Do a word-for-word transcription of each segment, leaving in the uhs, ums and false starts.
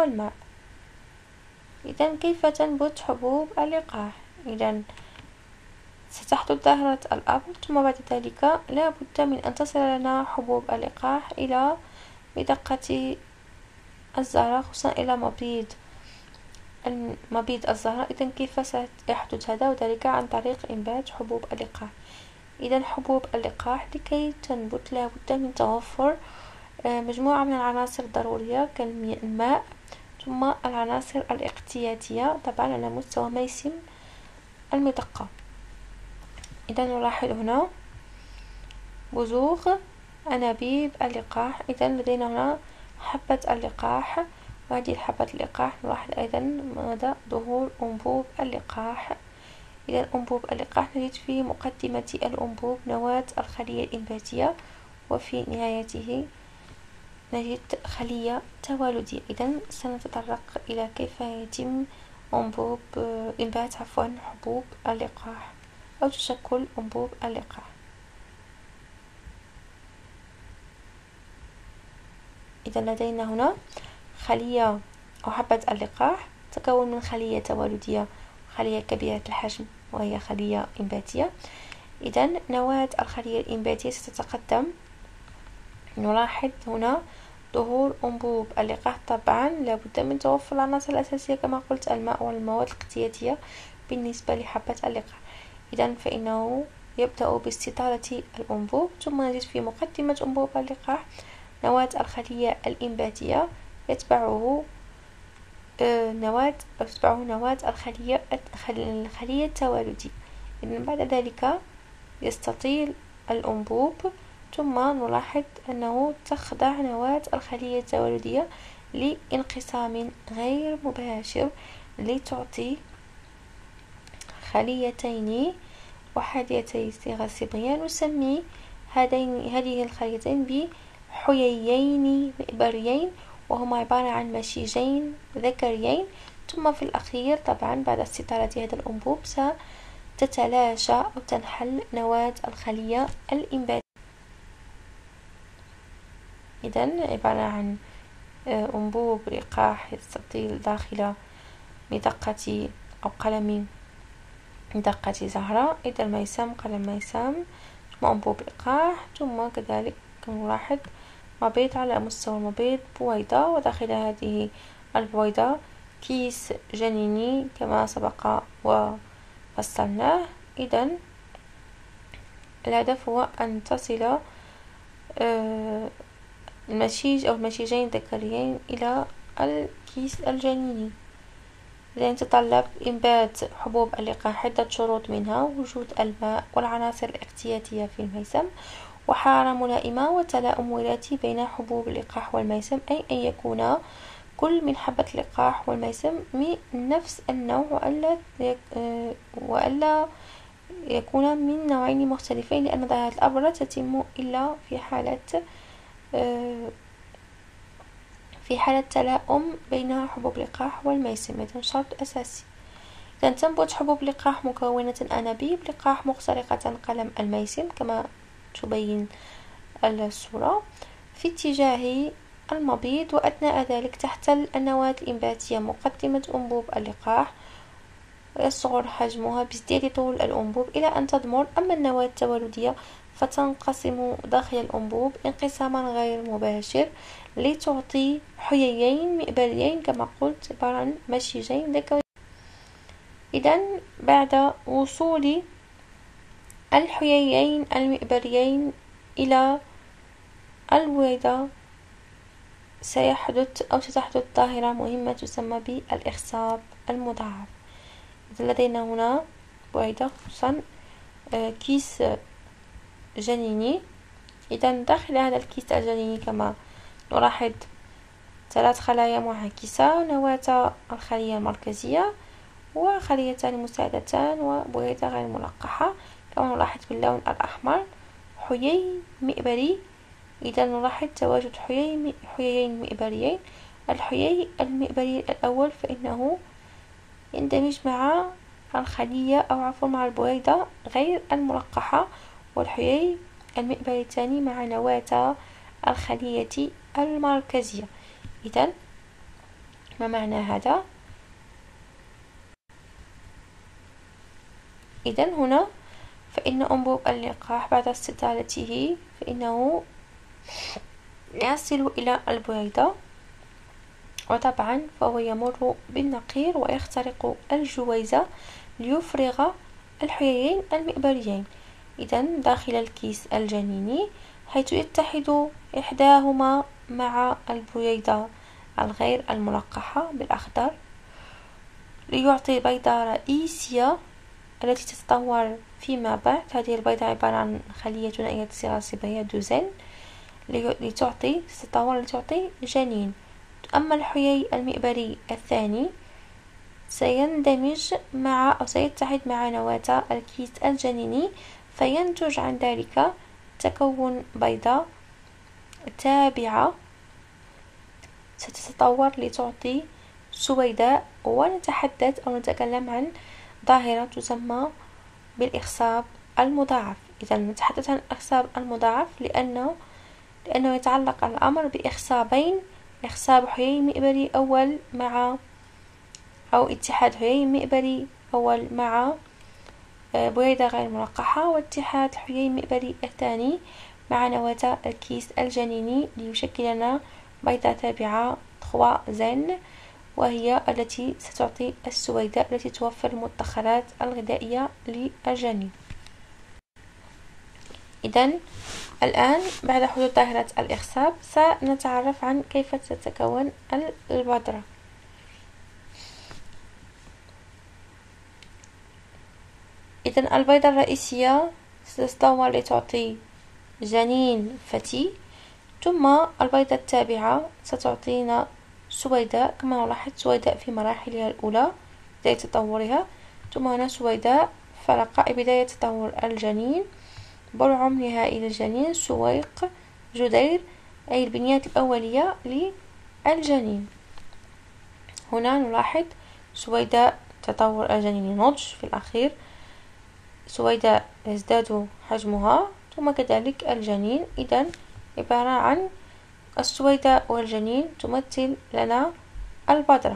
والماء. إذن كيف تنبت حبوب اللقاح؟ إذن ستحدث ظاهرة الأب، ثم بعد ذلك لا بد من أن تصل لنا حبوب اللقاح إلى مدقة الزهرة، خصوصا إلى مبيض مبيض الزهرة. إذن كيف سيحدث هذا؟ وذلك عن طريق إنبات حبوب اللقاح. إذن حبوب اللقاح لكي تنبت لا بد من توفر مجموعة من العناصر الضرورية كالماء، ثم العناصر الاقتياتية طبعا على مستوى ميسم المدقة. إذن نلاحظ هنا بزوغ أنابيب اللقاح. إذن لدينا هنا حبة اللقاح، وهذه حبة اللقاح نلاحظ أيضا ماذا؟ ظهور أنبوب اللقاح. إذن أنبوب اللقاح نجد في مقدمة الأنبوب نواة الخلية الإنباتية، وفي نهايته نجد خلية توالدية. إذن سنتطرق إلى كيف يتم أنبوب إنبات عفوا حبوب اللقاح أو تشكل أنبوب اللقاح. إذن لدينا هنا خلية أو حبة اللقاح تتكون من خلية توالدية، خلية كبيرة الحجم وهي خلية إنباتية. إذن نواة الخلية الإنباتية ستتقدم. نلاحظ هنا ظهور أنبوب اللقاح. طبعا لابد من توفر العناصر الأساسية كما قلت الماء والمواد الاقتياتية بالنسبة لحبة اللقاح. إذن فإنه يبدأ باستطالة الأنبوب، ثم نجد في مقدمة أنبوب اللقاح نواة الخلية الإنباتية، يتبعه نواة يتبعه نواة الخلية الخلية التوالدية. إذن بعد ذلك يستطيل الأنبوب، ثم نلاحظ أنه تخضع نواة الخلية التوالدية لانقسام غير مباشر لتعطي خليتين وحيدتي صيغة صبغية. نسمي هذين هذه الخليتين بحييين مئبريين، وهما عبارة عن مشيجين ذكريين. ثم في الأخير طبعا بعد استطالة هذا الأنبوب ستتلاشى أو تنحل نواة الخلية الإنباتية. إذن عبارة عن أنبوب لقاح يستطيل داخل مدقة أو قلم مدقة زهرة، إذا الميسم قلم ميسم، ثم أنبوب لقاح، ثم كذلك نلاحظ مبيض على مستوى المبيض بويضة، وداخل هذه البويضة كيس جنيني كما سبق وفصلناه. إذن الهدف هو أن تصل المشيج أو المشيجين الذكريين إلى الكيس الجنيني. لأن يتطلب إنبات حبوب اللقاح عدة شروط، منها وجود الماء والعناصر الاقتياتية في الميسم، وحرارة ملائمة، وتلاؤم وراثي بين حبوب اللقاح والميسم، أي أن يكون كل من حبة اللقاح والميسم من نفس النوع، وألا وألا يكون من نوعين مختلفين، لأن ظاهرة الأب لا تتم إلا في حالة في حالة تلاؤم بين حبوب اللقاح والميسم. إذن شرط أساسي. إذن تنبت حبوب اللقاح مكونة أنابيب لقاح مخترقة قلم الميسم كما تبين الصورة في اتجاه المبيض، وأثناء ذلك تحتل النواة الإنباتية مقدمة أنبوب اللقاح، ويصغر حجمها بازدياد طول الأنبوب إلى أن تضمر. أما النواة التوالدية فتنقسم داخل الأنبوب انقساما غير مباشر لتعطي حييين مئبريين كما قلت، عبارة عن مشيجين ذكريين. إذن بعد وصول الحييين المئبريين إلى البويضة سيحدث أو ستحدث ظاهرة مهمة تسمى بالإخصاب المضاعف. إذن لدينا هنا بويضة خصوصا كيس جنيني. إذن داخل هذا الكيس الجنيني كما نلاحظ ثلاث خلايا معاكسة، نواة الخلية المركزية وخليتان مساعدتان وبويضة غير ملقحة كما نلاحظ باللون الأحمر، حيي مئبري. إذا نلاحظ تواجد حيي حييين مئبريين. الحيي المئبري الأول فإنه يندمج مع الخلية أو عفوا مع البويضة غير الملقحة، والحيي المئبري الثاني مع نواة الخلية المركزية. إذن ما معنى هذا؟ إذن هنا فإن أنبوب اللقاح بعد استطالته فإنه يصل إلى البويضة، وطبعا فهو يمر بالنقير ويخترق الجويزة ليفرغ الحييين المئبريين إذن داخل الكيس الجنيني، حيث يتحد إحداهما مع البويضة الغير الملقحة بالأخضر ليعطي بيضة رئيسية التي تتطور فيما بعد. هذه البيضة عبارة عن خلية ثنائية الصيغة الصبغية دوزين لتعطي تتطور لتعطي جنين. أما الحيي المئبري الثاني سيندمج مع أو سيتحد مع نواة الكيس الجنيني، فينتج عن ذلك تكون بيضة تابعة ستتطور لتعطي سويداء. ونتحدث أو نتكلم عن ظاهرة تسمى بالإخصاب المضاعف. إذا نتحدث عن الإخصاب المضاعف لأنه لأنه يتعلق الأمر بإخصابين، إخصاب حيي مئبري أول مع أو اتحاد حيي مئبري أول مع بويضة غير ملقحة، واتحاد حيي مئبري الثاني مع نواة الكيس الجنيني ليشكل لنا بيضة تابعة ثلاثة زين، وهي التي ستعطي السويداء التي توفر المدخرات الغذائية للجنين. إذن الآن بعد حدوث ظاهرة الإخصاب سنتعرف عن كيف تتكون البذرة. إذن البيضة الرئيسية ستتطور لتعطي جنين فتي، ثم البيضة التابعة ستعطينا سويداء كما نلاحظ سويداء في مراحلها الأولى بداية تطورها، ثم هنا سويداء فلقاء بداية تطور الجنين، برعم نهائي للجنين، سويق، جدير، أي البنيات الأولية للجنين. هنا نلاحظ سويداء تطور الجنين نضج في الأخير، سويداء يزداد حجمها، ثم كذلك الجنين. إذن عبارة عن السويداء والجنين تمثل لنا البذرة.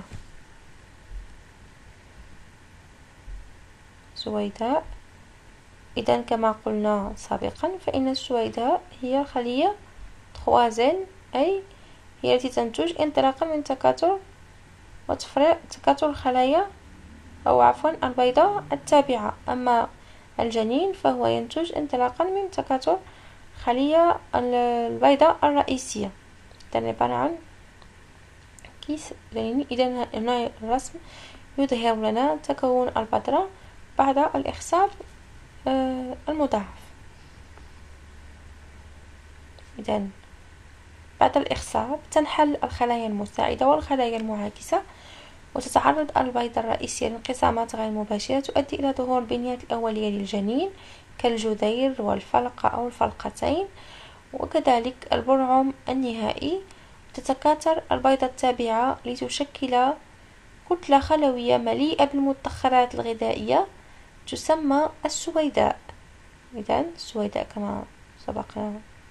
سويداء إذن كما قلنا سابقا فإن السويداء هي خلية ثلاثة، أي هي التي تنتج انطلاقا من تكاثر وتفريع تكاثر الخلايا أو عفوا البيضة التابعة. أما الجنين فهو ينتج انطلاقا من تكاثر خلية البيضة الرئيسية. إذن عبارة عن كيس جنيني. إذن هنا الرسم يظهر لنا تكون البذرة بعد الإخصاب المضاعف. إذن بعد الإخصاب تنحل الخلايا المساعدة والخلايا المعاكسة، وتتعرض البيضة الرئيسية لانقسامات غير مباشرة تؤدي إلى ظهور البنيات الأولية للجنين كالجذير والفلقة أو الفلقتين، وكذلك البرعم النهائي. تتكاثر البيضة التابعة لتشكل كتلة خلوية مليئة بالمدخرات الغذائية تسمى السويداء. إذن السويداء كما سبق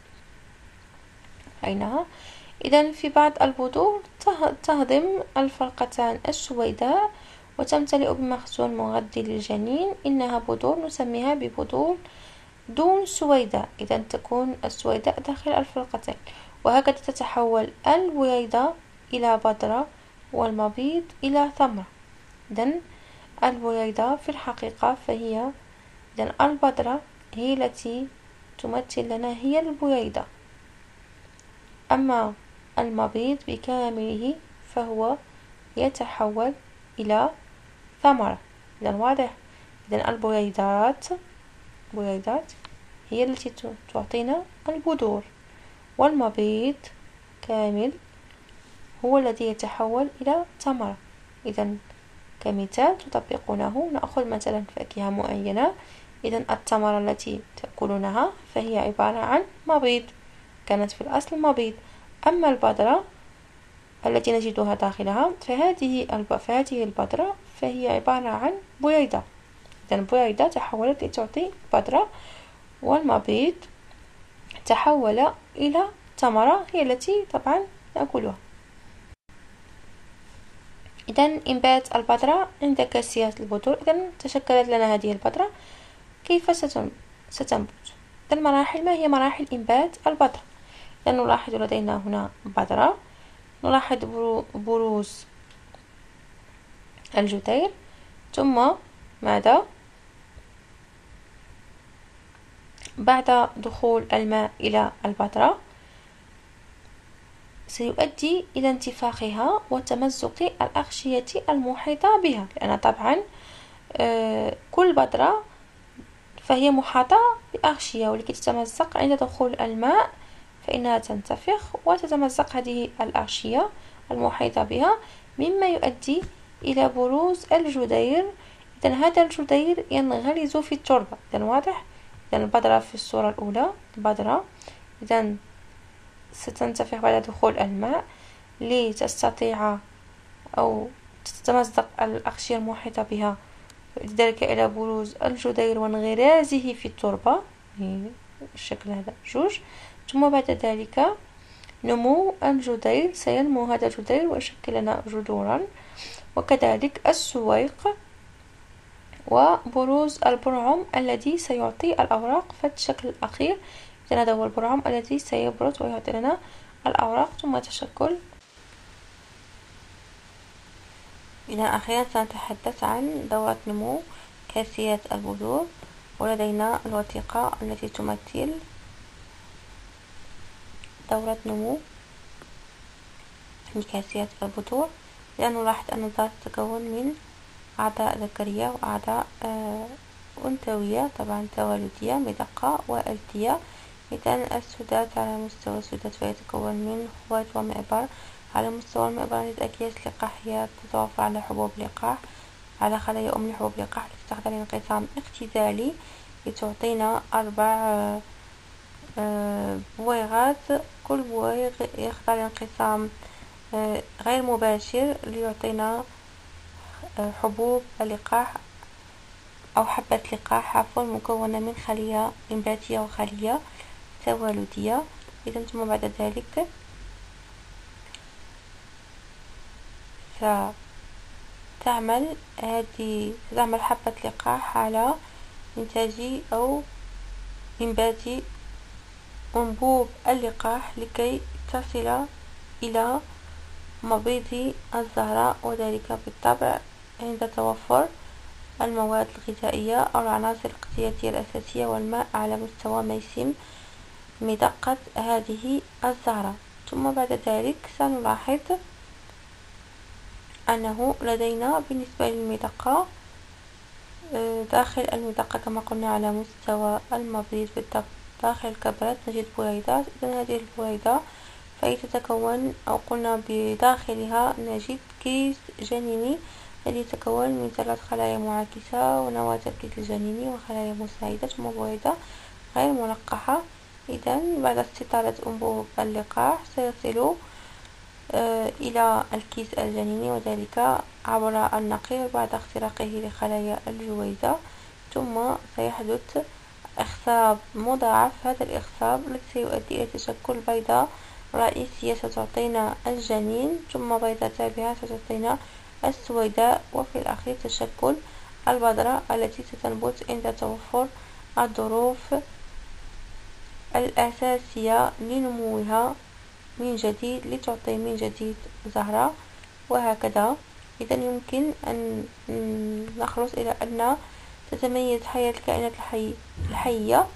رأيناها. إذن في بعض البذور تهضم الفلقتان السويداء وتمتلئ بمخزون مغذي للجنين، إنها بذور نسميها ببذور دون سويداء. إذن تكون السويداء داخل الفلقتين، وهكذا تتحول البويضة إلى بذرة والمبيض إلى ثمرة. إذن البويضة في الحقيقة فهي إذن البذرة هي التي تمثل لنا هي البويضة، أما المبيض بكامله فهو يتحول إلى ثمرة. إذن واضح. إذن البويضات بويضات هي التي تعطينا البذور، والمبيض كامل هو الذي يتحول إلى ثمرة. إذن كمثال تطبقونه نأخذ مثلا فاكهة معينة. إذن الثمرة التي تأكلونها فهي عبارة عن مبيض، كانت في الأصل مبيض. أما البذرة التي نجدها داخلها فهذه فهذه البذرة فهي عبارة عن بويضة. إذن البويضة تحولت لتعطي بذرة، والمبيض تحول إلى ثمرة هي التي طبعا نأكلها. إذن إنبات البذرة عند كاسيات البذور. إذن تشكلت لنا هذه البذرة، كيف ستنبت؟ المراحل، ما هي مراحل إنبات البذرة؟ إذن نلاحظ لدينا هنا بذرة، نلاحظ بروز الجذير، ثم ماذا؟ بعد دخول الماء إلى البذرة سيؤدي إلى انتفاخها وتمزق الأغشية المحيطة بها، لأن طبعا كل بذرة فهي محاطة بأغشية، ولكي تتمزق عند دخول الماء فإنها تنتفخ وتتمزق هذه الأغشية المحيطة بها، مما يؤدي إلى بروز الجذير. إذن هذا الجذير ينغرز في التربة. إذن واضح؟ إذن البذرة في الصورة الأولى البذرة إذن ستنتفخ بعد دخول الماء لتستطيع أو تتمزق الأغشية المحيطة بها، ذلك إلى بروز الجذير وانغرازه في التربة بالشكل هذا جوج. ثم بعد ذلك نمو الجذير، سينمو هذا الجذير ويشكل لنا جذورا، وكذلك السويق وبروز البرعم الذي سيعطي الأوراق في الشكل الأخير. إذن هذا هو البرعم الذي سيبرز ويعطي لنا الأوراق ثم تشكل. إذن أخيرا سنتحدث عن دورة نمو كاسيات البذور، ولدينا الوثيقة التي تمثل دورة نمو كاسيات البذور. لأن نلاحظ أن الذرة تتكون من أعضاء ذكرية وأعضاء آه أنثوية، طبعا توالدية مدقة وألتية. إذن السدات على مستوى السدات فيتكون من خوات ومئبر. على مستوى المئبر نجد أكياس لقاحية تتوفر على حبوب لقاح، على خلايا أم لحبوب لقاح التي تخضع لانقسام اختزالي لتعطينا أربع بويغات. كل بويغ يخضع لانقسام غير مباشر ليعطينا حبوب اللقاح أو حبة لقاح عفوا مكونة من خلية إنباتية وخلية توالدية. إذا ثم بعد ذلك ستعمل هذه ستعمل حبة لقاح على إنتاج أو إنبات أنبوب اللقاح لكي تصل إلى مبيض الزهرة، وذلك بالطبع عند توفر المواد الغذائية أو العناصر الاغذية الأساسية والماء على مستوى ما يسمى مدقة هذه الزهرة. ثم بعد ذلك سنلاحظ أنه لدينا بالنسبة للمدقة داخل المدقة كما قلنا على مستوى المبيض بالضبط داخل الكبرات نجد بويضات. إذن هذه البويضة فهي تتكون أو قلنا بداخلها نجد كيس جنيني الذي يتكون من ثلاث خلايا معاكسة ونواة الكيس الجنيني وخلايا مساعدة ثم بويضة غير ملقحة. إذن بعد استطالة أنبوب اللقاح سيصل آه إلى الكيس الجنيني، وذلك عبر النقير بعد اختراقه لخلايا الجويزة، ثم سيحدث إخصاب مضاعف. هذا الإخصاب الذي سيؤدي إلى تشكل بيضة رئيسية ستعطينا الجنين، ثم بيضة تابعة ستعطينا السويداء، وفي الأخير تشكل البذرة التي ستنبت عند توفر الظروف الأساسية لنموها من جديد لتعطي من جديد زهرة، وهكذا. إذن يمكن أن نخلص إلى أن تتميز حياة الكائنات الحي... الحية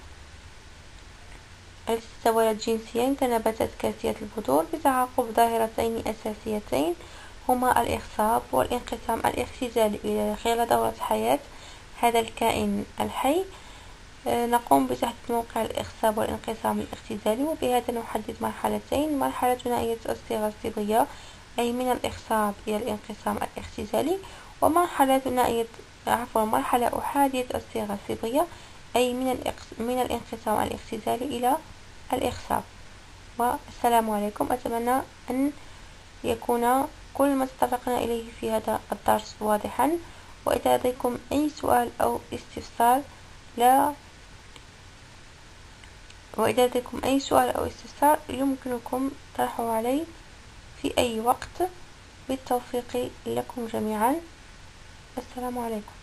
التي تتولد جنسيا كنباتات كاسية البذور بتعاقب ظاهرتين أساسيتين هما الإخصاب والانقسام الاختزالي. خلال دورة حياة هذا الكائن الحي نقوم بتحديد موقع الإخصاب والانقسام الاختزالي، وبهذا نحدد مرحلتين: مرحلة ثنائية الصيغة الصيغية أي من الإخصاب إلى الانقسام الاختزالي، ومرحلة ثنائية عفوا مرحلة أحادية الصيغة الصيغية أي من من الانقسام الاختزالي إلى الإخصاب. والسلام عليكم. أتمنى أن يكون كل ما تطرقنا إليه في هذا الدرس واضحا، وإذا لديكم أي سؤال أو استفسار لا وإذا لديكم أي سؤال أو استفسار يمكنكم طرحه علي في أي وقت. بالتوفيق لكم جميعا. السلام عليكم.